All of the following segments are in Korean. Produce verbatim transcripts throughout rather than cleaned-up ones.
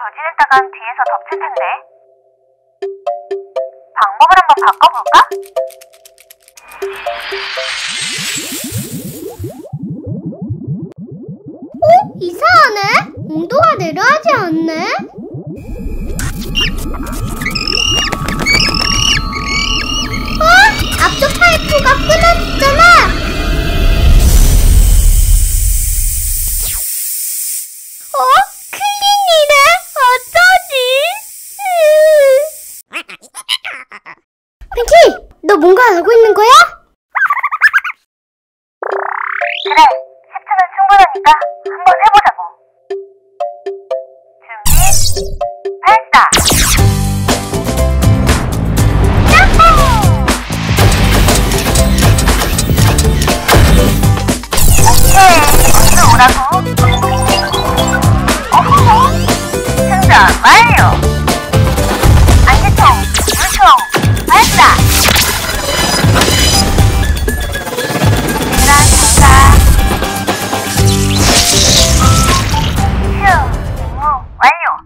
조지냈다간 뒤에서 덮칠 텐데. 방법을 한번 바꿔볼까? 어? 이상하네? 온도가 내려가지 않네? 어? 앞쪽 파이프가 끊어졌잖아! 어? 큰일이네? 어쩌지? 핑키! 너 뭔가 알고 있는 거야? 그래, 십 초면 충분하니까 한번 해보자고. 준비, 발사! 오케이, 어서 오라고. 어허, 충전 완료. 안개총, 물총, 발사. 계란 장사. 휴, 임무 완료.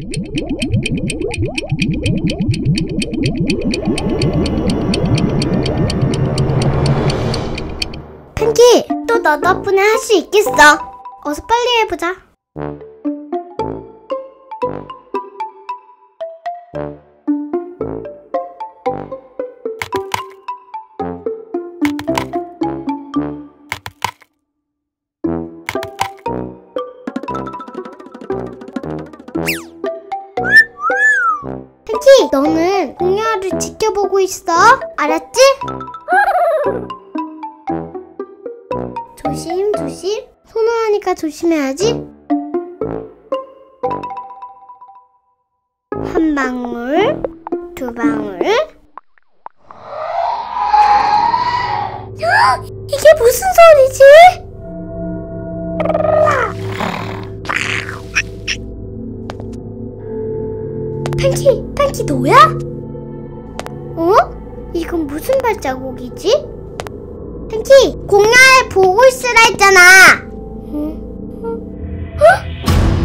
핑키, 또 너 덕분에 할 수 있겠어. 어서 빨리 해보자. 핑키, 너는 공룡아를 지켜보고 있어. 알았지? 조심 조심. 손을 하니까 조심해야지. 한 방울, 두 방울. 헉! 이게 무슨 소리지? 팬키, 팬키 너야? 어? 이건 무슨 발자국이지? 팬키, 공룡을 보고 있으라 했잖아. 어?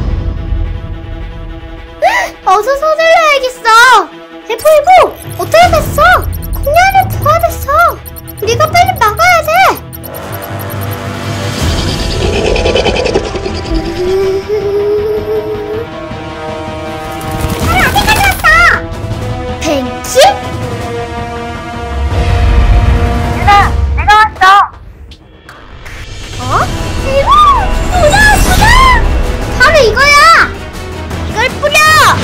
어서 서둘러야겠어. 에보 에보, 어떻게 됐어? 공룡을 부화됐어. 우리가 빨리 막아야 돼. 어디까지 왔어? 팬키? 유나, 내가 왔어. 어? 이거 뭐야 뭐야? 바로 이거야. 이걸 뿌려.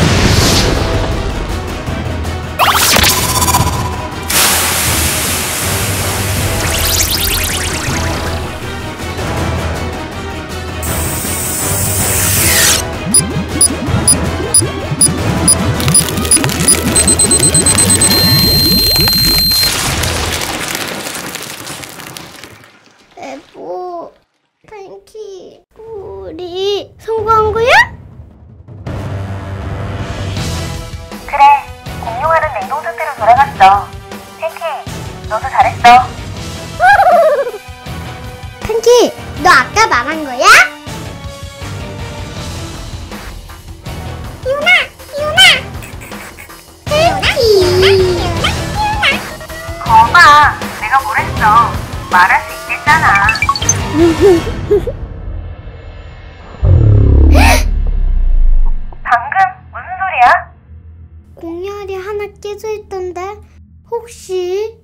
에보, 팬키, 우리 성공한 거야? 그래, 공룡알은 냉동 상태로 돌아갔어. 팬키, 너도 잘했어. 팬키, 너 아까 말한 거야? 유나, 유나, 팬키. 거봐, 내가 뭘 했어. 말할 수 있겠잖아. 방금 무슨 소리야? 공룡알이 하나 깨져 있던데 혹시?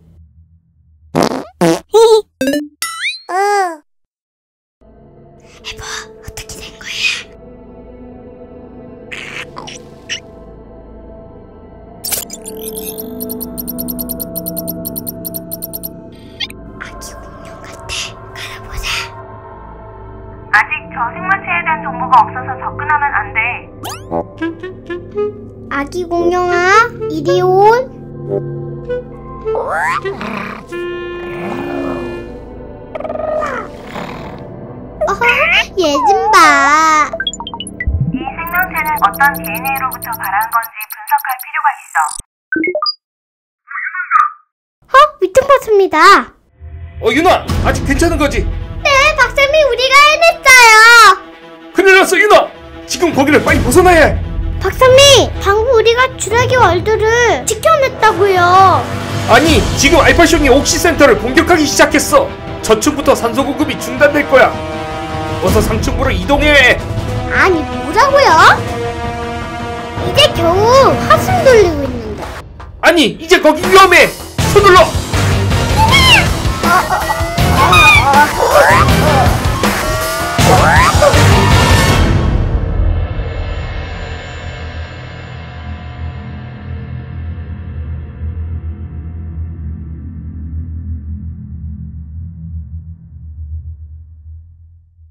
어. 에보, 어떻게 된 거야? 아기 공룡 같아. 가보자. 아직 저 생물체에 대한 정보가 없어서 접근하면 안 돼. 아기 공룡아, 이리 온. 어허, 얘 좀 봐. 이 생명체는 어떤 디엔에이로부터 발한 건지 분석할 필요가 있어. 어? 위통받습니다. 어, 유나! 아직 괜찮은 거지? 네, 박쌤이 우리가 해냈어요. 큰일 났어, 유나! 지금 거기를 빨리 벗어나야 해! 박사님, 방금 우리가 주라기 월드를 지켜냈다고요. 아니, 지금 알파숑이 옥시센터를 공격하기 시작했어. 저층부터 산소 공급이 중단될 거야. 어서 상층부로 이동해. 아니, 뭐라고요? 이제 겨우 한숨 돌리고 있는데. 아니, 이제 거기 위험해. 서둘러. 어, 어,